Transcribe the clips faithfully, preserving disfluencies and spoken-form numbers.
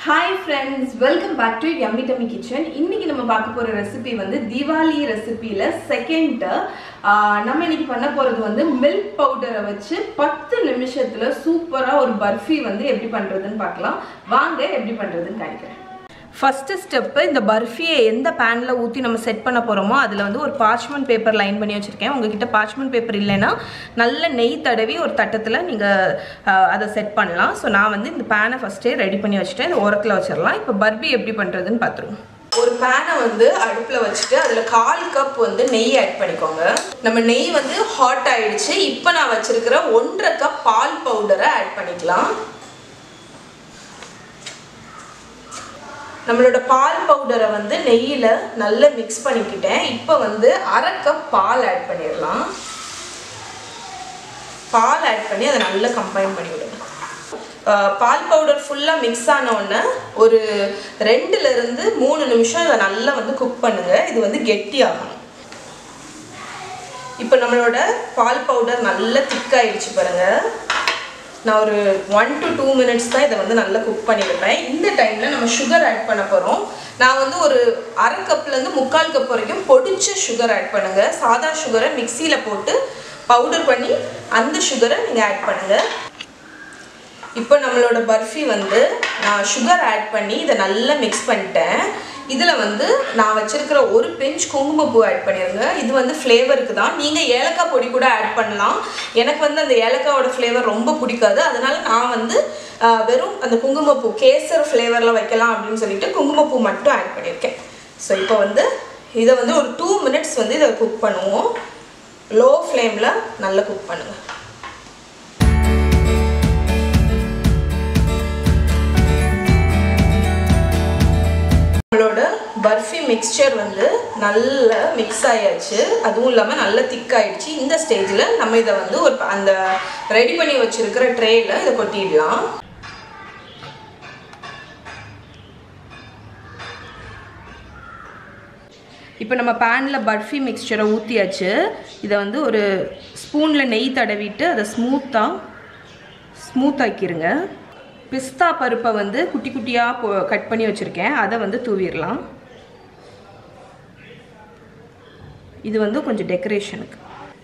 Hi friends, welcome back to Yummy Tummy Kitchen. இன்னைக்கு நம்ம பார்க்க போற ரெசிபி வந்து தீபாவளி ரெசிபில செகண்ட் நம்ம இன்னைக்கு பண்ண போறது வந்து மில்க் பவுடரை வச்சு பத்து நிமிஷத்துல சூப்பரா ஒரு பர்ஃபி வந்து எப்படி பண்றதுன்னு பார்க்கலாம். வாங்க எப்படி பண்றதுன்னு காமிக்கிறேன். First step இந்த பர்ஃபியை எந்த பேன்ல ஊத்தி நம்ம செட் பண்ண போறோமோ அதுல வந்து ஒரு parchment paper லைன் பண்ணி வச்சிருக்கேன். உங்ககிட்ட parchment paper இல்லனா நல்ல நெய் தடவி ஒரு தட்டத்துல நீங்க அத செட் பண்ணலாம். சோ நான் வந்து இந்த பேனை ஃபர்ஸ்டே ரெடி பண்ணி வச்சிட்டேன். இத ஓரத்துல வச்சிரலாம். இப்போ பர்ஃபி எப்படி பண்றதுன்னு பாத்துறோம். ஒரு பேனை வந்து அடுப்புல வச்சிட்டு அதுல கால் கப் வந்து நெய் ஆட் பண்ணிக்கோங்க. நம்ம நெய் வந்து ஹாட் ஆயிடுச்சு. இப்போ நான் வச்சிருக்கிற ஒன்றரை கப் பால் பவுடரை ஆட் பண்ணிக்கலாம். நம்மளோட பால் பவுடரை வந்து நெய்யில நல்லா மிக்ஸ் பண்ணிக்கிட்டேன். இப்போ வந்து அரை கப் பால் ஆட் பண்ணிடலாம். பால் ஆட் பண்ணி அதை நல்லா கம்பைன் பண்ணி விடுங்க. பால் பவுடர் ஃபுல்லாக மிக்ஸ் ஆன உடனே ஒரு ரெண்டுல இருந்து மூணு நிமிஷம் இதை நல்லா வந்து குக் பண்ணுங்க. இது வந்து கெட்டி ஆகணும். இப்போ நம்மளோட பால் பவுடர் நல்லா திக்காயிடுச்சு பாருங்க. நான் ஒரு ஒன் டு டூ மினிட்ஸ் தான் இதை வந்து நல்லா குக் பண்ணியிருப்பேன். இந்த டைமில் நம்ம சுகர் ஆட் பண்ண போகிறோம். நான் வந்து ஒரு அரை கப்லேருந்து முக்கால் கப் வரைக்கும் பொடிச்ச சுகர் ஆட் பண்ணுங்கள். சாதா சுகரை மிக்சியில் போட்டு பவுடர் பண்ணி அந்த சுகரை நீங்கள் ஆட் பண்ணுங்கள். இப்போ நம்மளோட பர்ஃபி வந்து நான் சுகர் ஆட் பண்ணி இதை நல்லா மிக்ஸ் பண்ணிட்டேன். இதில் வந்து நான் வச்சுருக்கிற ஒரு பிஞ்ச் குங்குமப்பூ ஆட் பண்ணிடுங்க. இது வந்து ஃப்ளேவருக்கு தான். நீங்கள் ஏலக்காய் பொடி கூட ஆட் பண்ணலாம். எனக்கு வந்து அந்த ஏலக்காயோட ஃப்ளேவர் ரொம்ப பிடிக்காது. அதனால் நான் வந்து வெறும் அந்த குங்குமப்பூ கேசர் ஃப்ளேவரில் வைக்கலாம் அப்படின்னு சொல்லிட்டு குங்குமப்பூ மட்டும் ஆட் பண்ணியிருக்கேன். ஸோ இப்போ வந்து இதை வந்து ஒரு டூ மினிட்ஸ் வந்து இதை குக் பண்ணுவோம். லோ ஃப்ளேமில் நல்லா குக் பண்ணுங்கள். நம்மளோட பர்ஃபி மிக்ஸ்சர் வந்து நல்லா மிக்ஸ் ஆயாச்சு. அதுவும் இல்லாமல் நல்லா திக்காயிடுச்சு. இந்த ஸ்டேஜில் நம்ம இதை வந்து ஒரு அந்த ரெடி பண்ணி வச்சிருக்கிற ட்ரேயில் இதை கொட்டிடலாம். இப்போ நம்ம பேனில் பர்ஃபி மிக்ஸ்சரை ஊற்றியாச்சு. இதை வந்து ஒரு ஸ்பூனில் நெய் தடவிட்டு அதை ஸ்மூத்தாக ஸ்மூத்தாக்கிடுங்க. பிஸ்தா பருப்பை வந்து குட்டி குட்டியாக கட் பண்ணி வச்சுருக்கேன். அதை வந்து தூவிடலாம். இது வந்து கொஞ்சம் டெக்கரேஷனுக்கு.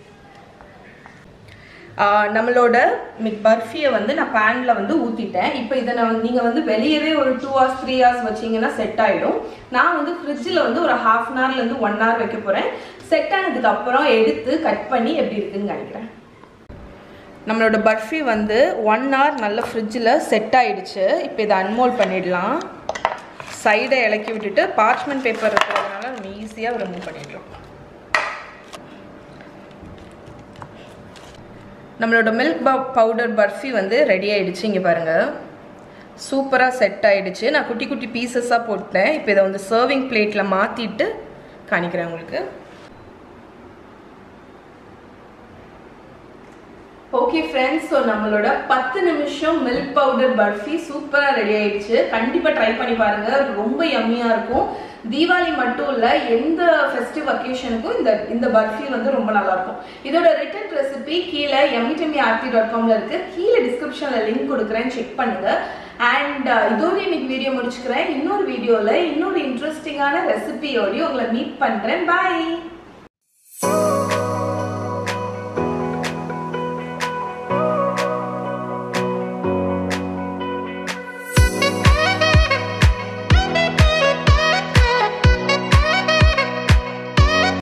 நம்மளோட பர்ஃபியை வந்து நான் பேனில் வந்து ஊற்றிட்டேன். இப்போ இதை நான் நீங்கள் வந்து வெளியவே ஒரு டூ ஹவர்ஸ் த்ரீ ஹவர்ஸ் வச்சிங்கன்னா செட் ஆகிடும். நான் வந்து ஃப்ரிட்ஜில் வந்து ஒரு ஹாஃப் அன் ஹவர்லேருந்து ஒன் ஹவர் வைக்க போகிறேன். செட் ஆனதுக்கு அப்புறம் எடுத்து கட் பண்ணி எப்படி இருக்குன்னு நினைக்கிறேன். நம்மளோட பர்ஃபி வந்து ஒன் ஹவர் நல்ல ஃப்ரிட்ஜில் செட் ஆகிடுச்சு. இப்போ இதை அன்மோல்ட் பண்ணிடலாம். சைடை இலக்கி விட்டுட்டு பார்ச்மெண்ட் பேப்பர் இருக்கிறதுனால நம்ம ஈஸியாக ரிமூவ் பண்ணிடலாம். நம்மளோட மில்க் பவுடர் பர்ஃபி வந்து ரெடி ஆகிடுச்சு. இங்கே பாருங்கள், சூப்பராக செட் ஆகிடுச்சு. நான் குட்டி குட்டி பீசஸாக போட்டேன். இப்போ இதை வந்து சர்விங் பிளேட்டில் மாற்றிட்டு காணிக்கிறேன் உங்களுக்கு. ஓகே ஃப்ரெண்ட்ஸ், ஸோ நம்மளோட பத்து நிமிஷம் மில்க் பவுடர் பர்ஃபி சூப்பராக ரெடி ஆயிடுச்சு. கண்டிப்பாக ட்ரை பண்ணி பாருங்க. ரொம்ப யம்மியாக இருக்கும். தீபாவளி மட்டும் இல்லை, எந்த ஃபெஸ்டிவ் அக்கேஷனுக்கும் இந்த இந்த பர்ஃபி வந்து ரொம்ப நல்லா இருக்கும். இதோட ரிட்டன் ரெசிபி கீழே yummy tummy aarthi dot com ல இருக்கு. கீழே டிஸ்கிரிப்ஷனில் லிங்க் கொடுக்குறேன், செக் பண்ணுங்க. அண்ட் இதோட இன்னைக்கு வீடியோ முடிச்சுக்கிறேன். இன்னொரு வீடியோவில் இன்னொரு இன்ட்ரெஸ்டிங்கான ரெசிபியோடய உங்களை மீட் பண்ணுறேன். பாய்.